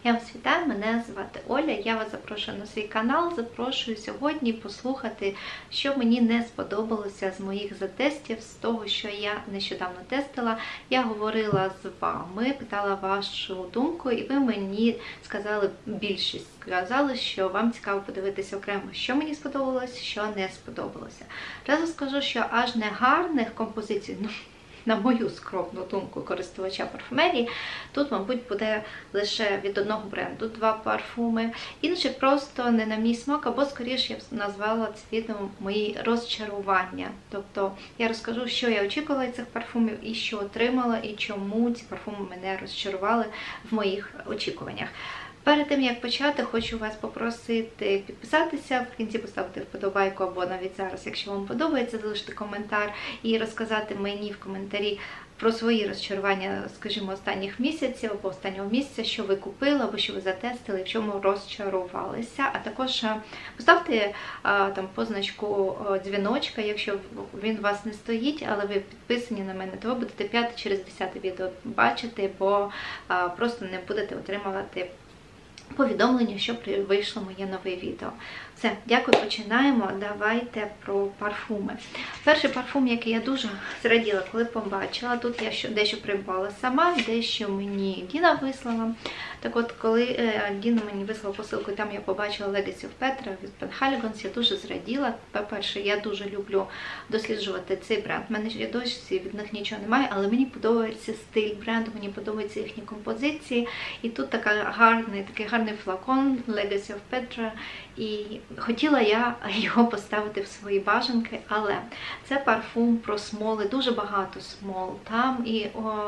Я вас вітаю, мене звати Оля, я вас запрошую на свій канал, запрошую сьогодні послухати, що мені не сподобалося з моїх затестів, з того, що я нещодавно тестила. Я говорила з вами, питала вашу думку, і ви мені сказали, більшість сказали, що вам цікаво подивитися окремо, що мені сподобалося, що не сподобалося. Разу скажу, що аж не гарних композицій, на мою скромну думку користувача парфумерії, тут, мабуть, буде лише від одного бренду 2 парфуми. Інші просто не на мій смак, або, скоріше, я б назвала це відео мої розчарування. Тобто я розкажу, що я очікувала від цих парфумів, і що отримала, і чому ці парфуми мене розчарували в моїх очікуваннях. Перед тим, як почати, хочу вас попросити підписатися, в кінці поставити вподобайку або навіть зараз, якщо вам подобається, залишити коментар і розказати мені в коментарі про свої розчарування, скажімо, останніх місяців або останнього місяця, що ви купили або що ви затестили, в чому розчарувалися. А також поставте там позначку дзвіночка, якщо він у вас не стоїть, але ви підписані на мене, то ви будете 5 через 10 відео бачити, бо просто не будете отримувати повідомлення, що вийшло моє нове відео. Все, дякую, починаємо. Давайте про парфуми. Перший парфум, який я дуже зраділа, коли побачила, тут я дещо придбала сама, дещо мені Діна вислала. Так от, коли Діна мені вислала посилку, там я побачила Legacy of Petra від Penhaligon's, я дуже зраділа. По-перше, я дуже люблю досліджувати цей бренд. У мене досі від них нічого немає, але мені подобається стиль бренду, мені подобаються їхні композиції. І тут такий гарний флакон Legacy of Petra. І хотіла я його поставити в свої бажанки, але це парфум про смоли, дуже багато смол. Там і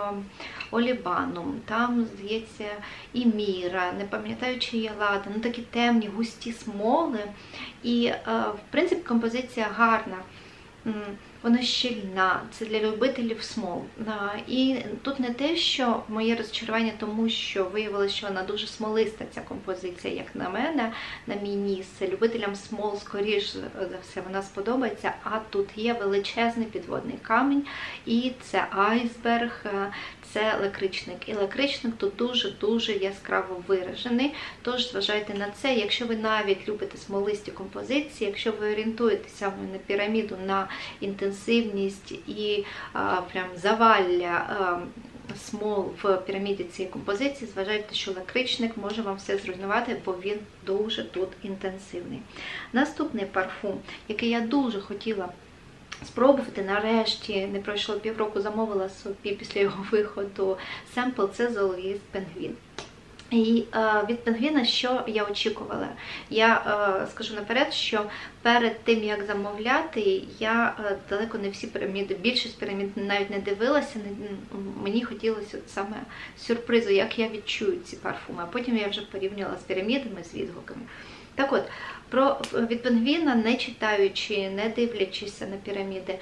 олібанум, там, здається, і міра, не пам'ятаю, чи є лада, ну такі темні, густі смоли. І, в принципі, композиція гарна. Вона щільна, це для любителів смол. І тут не те, що моє розчарування, тому що виявилося, що вона дуже смолиста, ця композиція, як на мене, на мій ніс. Любителям смол, скоріш за все, вона сподобається, а тут є величезний підводний камінь, і це айсберг, це лакричник. І лакричник тут дуже-дуже яскраво виражений, тож зважайте на це. Якщо ви навіть любите смолисті композиції, якщо ви орієнтуєтеся на піраміду, на інтенсивність і прям завалля смол в піраміді цієї композиції, зважайте, що лакричник може вам все зруйнувати, бо він дуже тут інтенсивний. Наступний парфум, який я дуже хотіла спробувати, нарешті, не пройшло півроку, замовила собі після його виходу семпл, це Zooloist Penguin. І від Пенгвіна що я очікувала? Я скажу наперед, що перед тим, як замовляти, я далеко не всі піраміди, більшість пірамід навіть не дивилася, мені хотілося саме сюрпризу, як я відчую ці парфуми. А потім я вже порівняла з пірамідами, з відгуками. Так от, від Пенгвіна, не читаючи, не дивлячись на піраміди,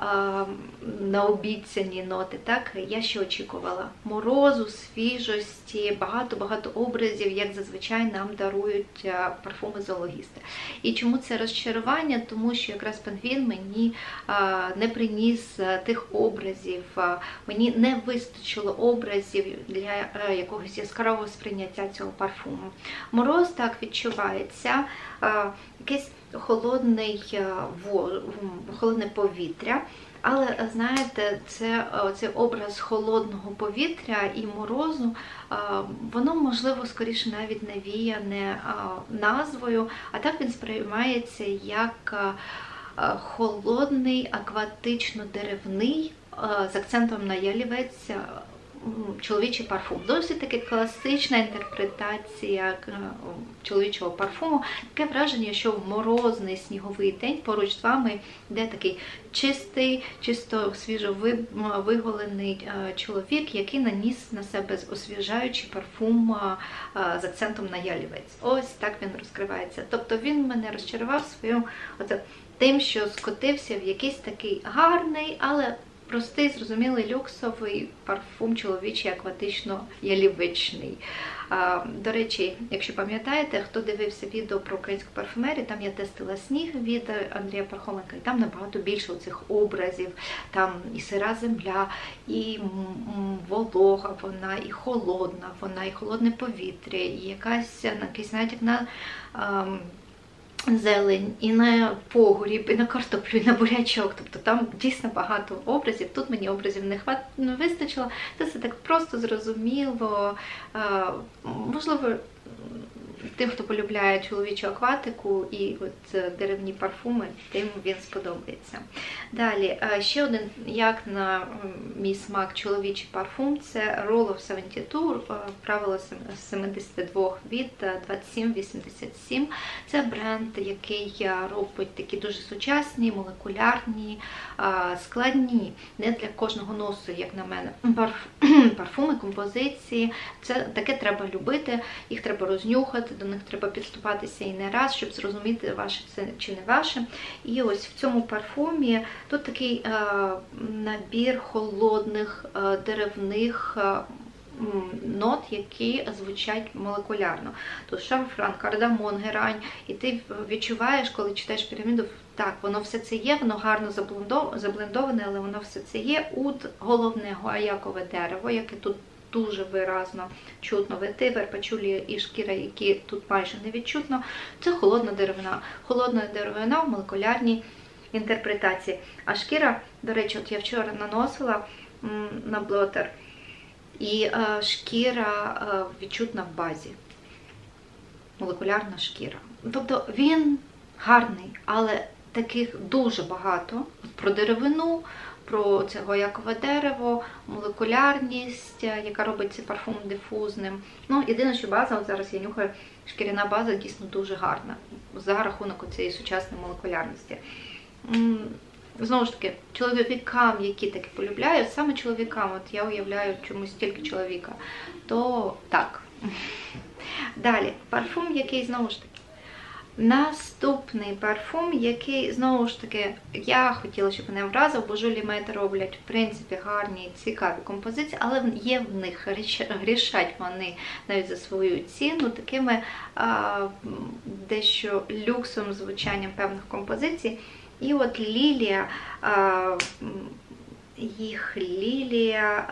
на обіцяні ноти, так, я ще очікувала морозу, свіжості, багато образів, як зазвичай нам дарують парфуми зоологісти. І чому це розчарування? Тому що якраз Пенгвін мені не приніс тих образів, мені не вистачило образів для якогось яскравого сприйняття цього парфуму. Мороз так відчувається, якесь холодне повітря, але, знаєте, цей образ холодного повітря і морозу, воно, можливо, скоріше навіть навіяне назвою, а так він сприймається як холодний, акватично-деревний, з акцентом на ялівець, чоловічий парфум. Досить таки класична інтерпретація чоловічого парфуму. Таке враження, що в морозний сніговий день поруч з вами йде такий чистий, чисто свіжо виголений чоловік, який наніс на себе освіжаючий парфум з акцентом на ялівець. Ось так він розкривається. Тобто він мене розчарував своїм тим, що скотився в якийсь такий гарний, але простий, зрозумілий люксовий парфум чоловічий, акватично-ялівичний. До речі, якщо пам'ятаєте, хто дивився відео про українську парфумерію, там я тестила сніг від Андрія Пархоменка, і там набагато більше цих образів, там і сира земля, і волога вона, і холодна вона, і холодне повітря, і якась натяк на зелень, і на погоріб, і на картоплю, і на бурячок. Тобто там дійсно багато образів. Тут мені образів не вистачило. Це все так просто, зрозуміло. Можливо, тим, хто полюбляє чоловічу акватику і от деревні парфуми, тим він сподобається. Далі, ще один, як на мій смак, чоловічий парфум, це Roll of 72, правило 72 від 2787. Це бренд, який робить такі дуже сучасні, молекулярні, складні, не для кожного носу, як на мене, парфуми, композиції. Це таке треба любити, їх треба рознюхати, до них треба підступатися і не раз, щоб зрозуміти, ваше це чи не ваше. І ось в цьому парфумі тут такий набір холодних деревних нот, які звучать молекулярно. Тут шафран, кардамон, герань. І ти відчуваєш, коли читаєш піраміду, так, воно все це є, воно гарно заблендоване, але воно все це є. Уд головне гуаякове дерево, яке тут дуже виразно чутно, ветивер, пачулі і шкіра, які тут майже не відчутно. Це холодна деревина. Холодна деревина в молекулярній інтерпретації. А шкіра, до речі, от я вчора наносила на блотер, і шкіра відчутна в базі. Молекулярна шкіра. Тобто він гарний, але таких дуже багато. Про деревину, про це гуаякове дерево, молекулярність, яка робить цей парфум дифузним. Ну, єдине, що база, от зараз я нюхаю, шкіряна база дійсно дуже гарна за рахунок цієї сучасної молекулярності. Знову ж таки, чоловікам, які таке полюбляють, саме чоловікам, от я уявляю чомусь тільки чоловіка, то так. Далі, парфум, який, знову ж таки, наступний парфум, який, знову ж таки, я хотіла, щоб мене вразив, бо Жюлі Мейте роблять, в принципі, гарні, цікаві композиції, але є в них, грішать вони навіть за свою ціну, такими дещо люксовим звучанням певних композицій. І от лілія, їх лілія,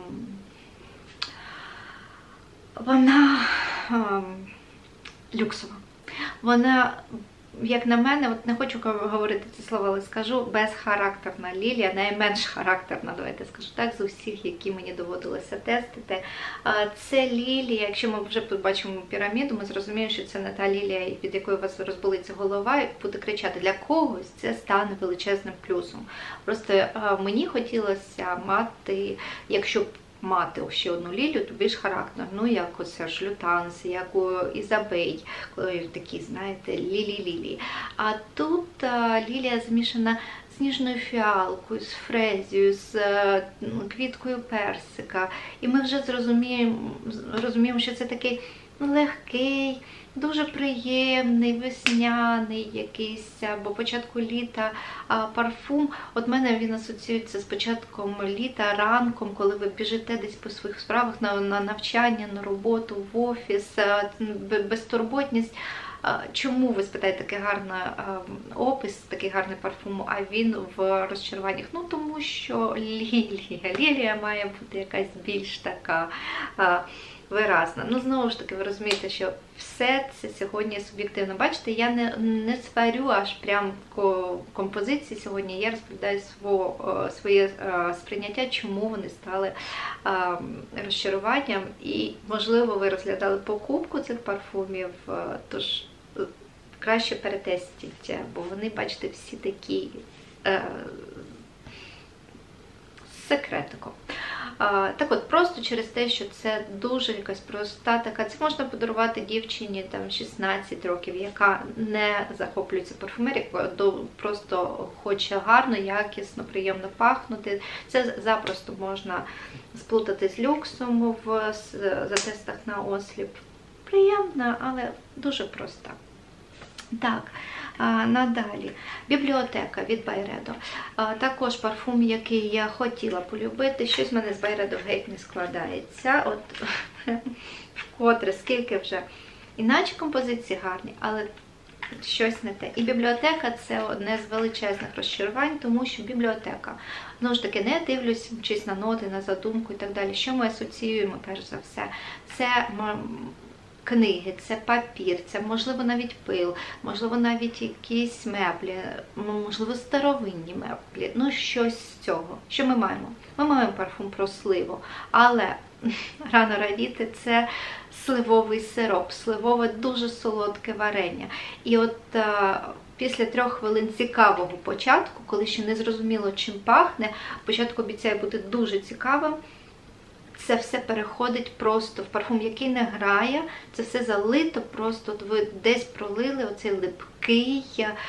вона люксова. Вона, як на мене, от не хочу говорити ці слова, але скажу, безхарактерна лілія, найменш характерна, давайте скажу так, з усіх, які мені доводилося тестити. Це лілія, якщо ми вже побачимо піраміду, ми зрозуміємо, що це не та лілія, від якої у вас розболиться голова і буде кричати. Для когось це стане величезним плюсом. Просто мені хотілося мати, якщо мати ще одну лілію, то більш характерну, як у Серж Лютанс, як у Ізабей, такі, знаєте, лілії. А тут лілія змішана з ніжною фіалкою, з фрезією, з квіткою персика. І ми вже розуміємо, що це такий легкий, дуже приємний, весняний якийсь, або початку літа парфум. От мене він асоціюється з початком літа, ранком, коли ви біжите десь по своїх справах, на навчання, на роботу, в офіс, безтурботність. Чому, ви спитаєте, такий гарний опис, такий гарний парфум, а він в розчаруваннях? Ну, тому що лілія має бути якась більш така виразна. Ну, знову ж таки, ви розумієте, що все це сьогодні суб'єктивно. Бачите, я не сварю аж прям композиції сьогодні, я розповідаю своє сприйняття, чому вони стали розчаруванням. І, можливо, ви розглядали покупку цих парфумів, тож краще перетестіть, бо вони, бачите, всі такі з секретиком. Так от, просто через те, що це дуже якась проста така, це можна подарувати дівчині там 16 років, яка не захоплюється парфумерією, просто хоче гарно, якісно, приємно пахнути. Це запросто можна сплутати з люксом в затестах на осліп. Приємна, але дуже проста. Так, Надалі, бібліотека від Byredo. Також парфум, який я хотіла полюбити. Щось в мене з Byredo геть не складається. От вкотре, скільки вже. Іначе композиції гарні, але щось не те. І бібліотека – це одне з величезних розчарувань, тому що бібліотека. Знову ж таки, не дивлячись на ноти, на задумку і так далі. Що ми асоціюємо, перш за все? Це книги, це папір, це, можливо, навіть пил, можливо, навіть якісь меблі, можливо, старовинні меблі. Ну, щось з цього. Що ми маємо? Ми маємо парфум про сливу, але рано радіти – це сливовий сироп, сливове дуже солодке варення. І от після 3 хвилин цікавого початку, коли ще не зрозуміло, чим пахне, початку обіцяє бути дуже цікавим, це все переходить просто в парфум, який не грає, це все залито, просто от ви десь пролили оцей липкий,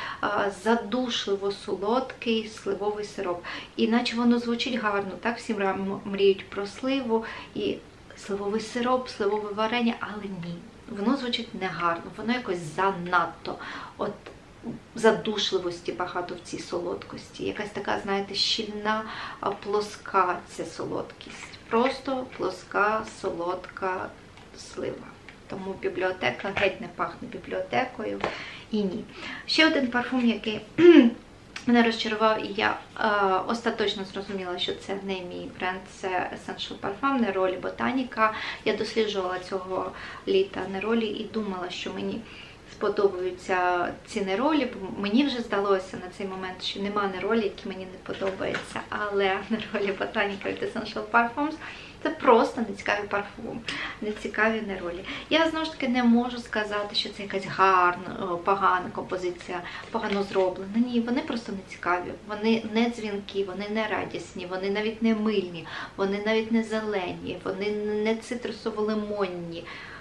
задушливо солодкий сливовий сироп. І наче воно звучить гарно, так? Всі мріють про сливу і сливовий сироп, сливове варення, але ні. Воно звучить негарно, воно якось занадто. От задушливості багато в цій солодкості. Якась така, знаєте, щільна, плоска ця солодкість. Просто плоска, солодка слива. Тому бібліотека геть не пахне бібліотекою. І ні. Ще один парфум, який мене розчарував, і я остаточно зрозуміла, що це не мій бренд, це Essential Parfum, Neroli Botanica. Я досліджувала цього літа Neroli і думала, що мені сподобаються ці неролі, бо мені вже здалося на цей момент, що нема неролі, які мені не подобаються, але Neroli Botanica від Essential Parfums – це просто нецікавий парфум, нецікаві неролі. Я, знову ж таки, не можу сказати, що це якась гарна, погана композиція, погано зроблена. Ні, вони просто нецікаві, вони не дзвінкі, вони не радісні, вони навіть не мильні, вони навіть не зелені, вони не цитрусово-лимонні.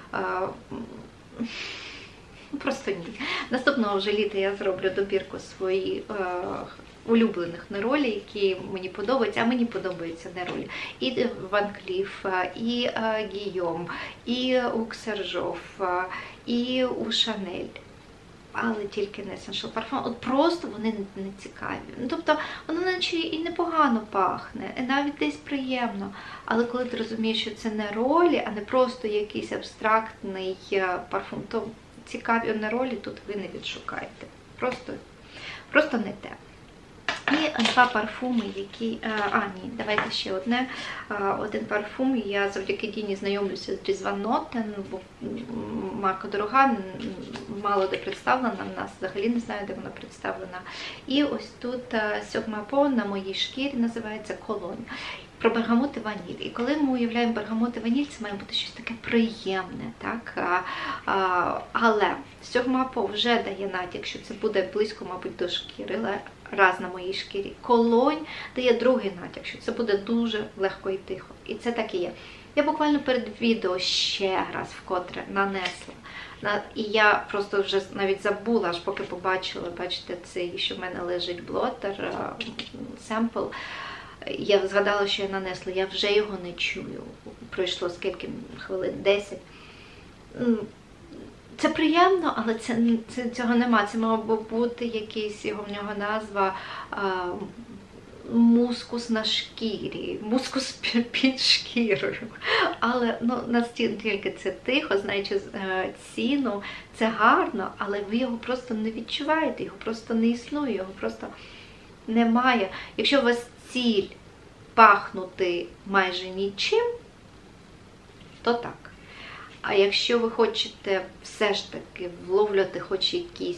Просто ні. Наступного вже літа я зроблю добірку своїх улюблених неролі, які мені подобаються, а мені подобаються неролі. І Ван Кліф, і Гійом, і у Ксержов, і у Шанель. Але тільки не Essential Parfum. От просто вони не цікаві. Ну, тобто, воно наче і непогано пахне, і навіть десь приємно. Але коли ти розумієш, що це неролі, а не просто якийсь абстрактний парфум, то цікаві неролі тут ви не відшукаєте. Просто не те. І 2 парфуми, які... ні, давайте ще одне. Один парфум. Я завдяки Діні знайомлюся з Різван Нотен, бо марка дорога, мало де представлена, в нас взагалі не знаю, де вона представлена. І ось тут Сьогмапо на моїй шкірі називається Колонь. Про бергамот і ваніль. І коли ми уявляємо бергамот і ваніль, це має бути щось таке приємне, так? Але Сьогмапо вже дає натяк, що це буде близько, мабуть, до шкіри, раз на моїй шкірі. Колонь дає другий натяк, що це буде дуже легко і тихо. І це так і є. Я буквально перед відео ще раз вкотре нанесла. І я просто вже навіть забула, аж поки побачила, бачите, цей, що в мене лежить блотер, семпл. Я згадала, що я нанесла, я вже його не чую. Пройшло скільки хвилин? 10. Це приємно, але цього нема. Це мав би бути якийсь, в нього назва, мускус на шкірі, мускус під шкірою. Але настільки це тихо, знаючи ціну, це гарно, але ви його просто не відчуваєте, його просто не існує, його просто немає. Якщо у вас ціль пахнути майже нічим, то так. А якщо ви хочете все ж таки вловлювати хоч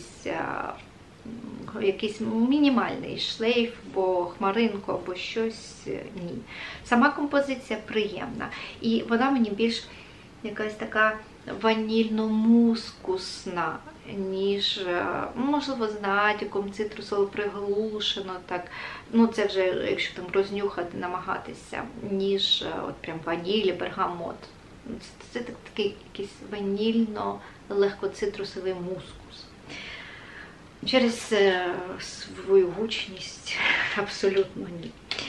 якийсь мінімальний шлейф, або хмаринку, або щось, ні. Сама композиція приємна. І вона мені більш якась така ванільно-мускусна, ніж, можливо, з натяком цитрусово приглушено, так, це вже, якщо там рознюхати, намагатися, ніж от прям ваніль, бергамот. Це такий якийсь ванільно-легкоцитрусовий мускус. Через свою гучність абсолютно ні.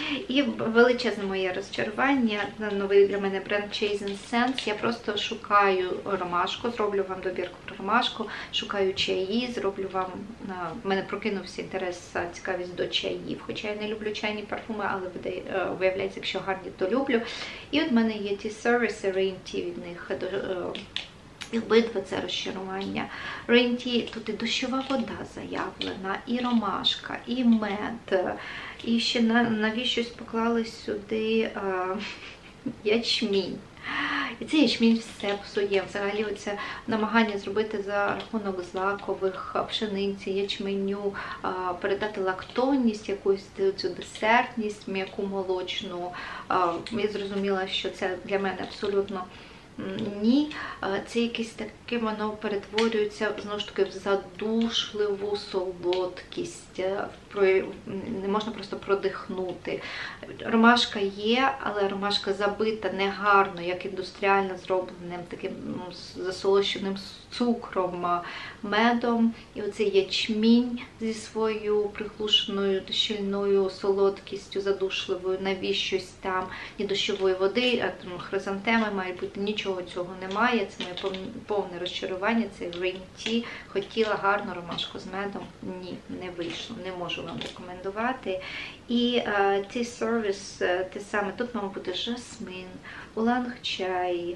І величезне моє розчарування на новий для мене бренд Chasing Scents. Я просто шукаю ромашку, зроблю вам добірку про ромашку, шукаю чаї, зроблю вам, в мене прокинувся інтерес, цікавість до чаїв, хоча я не люблю чайні парфуми, але виявляється, якщо гарні, то люблю. І от в мене є ті сервіси Rain Tea від них, і обидва це розчарування. Rain Tea, тут і дощова вода заявлена, і ромашка, і мед, і ще навіщось поклали сюди ячмінь. І цей ячмінь все псує. Взагалі це намагання зробити за рахунок злакових пшениці, ячменю, передати лактонність, якусь цю десертність, м'яку молочну. Я зрозуміла, що це для мене абсолютно ні. Це якесь таке, воно перетворюється, знову ж таки, в задушливу солодкість. Не можна просто продихнути. Ромашка є, але ромашка забита негарно, як індустріально зробленим, таким засолощеним цукром, медом. І оцей ячмінь зі своєю приглушеною, щільною солодкістю, задушливою, навіщось там, ні дощової води, хризантеми має бути, нічого цього немає. Це моє повне розчарування, це Rain Tea. Хотіла гарну ромашку з медом, ні, не вийшло, не можу вам рекомендувати. І цей сервіс, те саме, тут має бути жасмин, уланг-чай,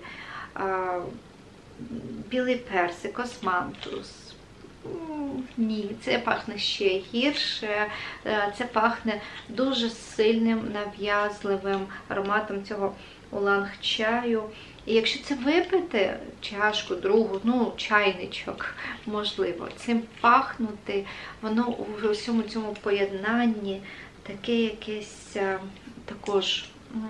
білий персик, османтус. Ні, це пахне ще гірше, це пахне дуже сильним, нав'язливим ароматом цього уланг-чаю. І якщо це випити, чашку, другу, чайничок, можливо, цим пахнути, воно у всьому цьому поєднанні таке якесь також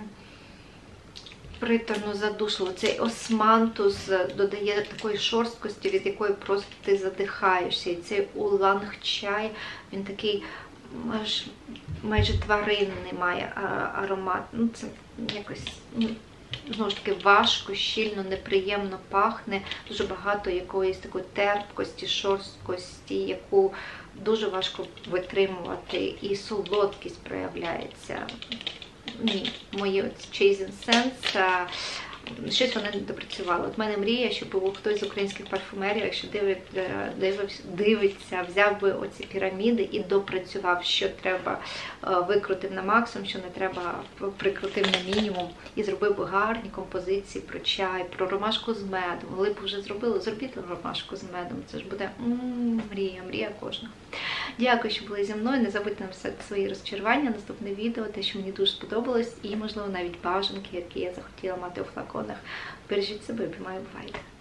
приторно задушливо. Цей османтус додає такої шорсткості, від якої просто ти задихаєшся. І цей уланг-чай, він такий майже тваринний має аромат. Це якось, знову ж таки, важко, щільно, неприємно пахне, дуже багато якоїсь такої терпкості, шорсткості, яку дуже важко витримувати, і солодкість проявляється. Ні, мої Chasing Scents, щось вони не допрацювали. От в мене мрія, щоб був хтось з українських парфумерів, якщо дивиться, взяв би оці піраміди і допрацював, що треба, викрутив на максимум, що не треба, прикрутив на мінімум, і зробив би гарні композиції про чай, про ромашку з медом. Коли б вже зробили, зробіть ромашку з медом, це ж буде мрія кожного. Дякую, що були зі мною. Не забудьте написати свої розчарування, наступне відео, те, що мені дуже сподобалось, і, можливо, навіть бажанки, які я захотіла мати у флаконах. Бережіть себе, обіймаю, бувайте!